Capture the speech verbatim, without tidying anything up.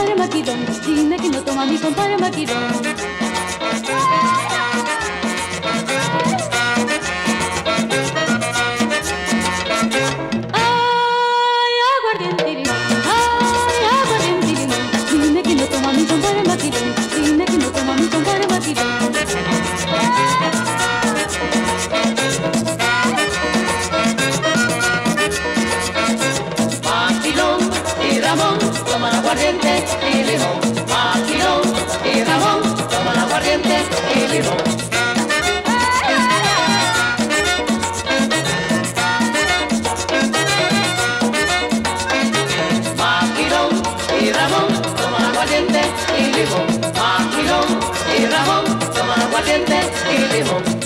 compadre Maquirón, dime que no toma mi compadre Maquirón. Ay, aguardiente y limón, ay, aguardiente y limón, dime que no toma mi compadre Maquirón, dime que no toma mi compadre Maquirón. Maquirón y Ramón toman aguardiente y limón. Maquirón y Ramón toman aguardiente y limón. Maquirón y Ramón toman aguardiente y limón. Maquirón y Ramón toman aguardiente y limón.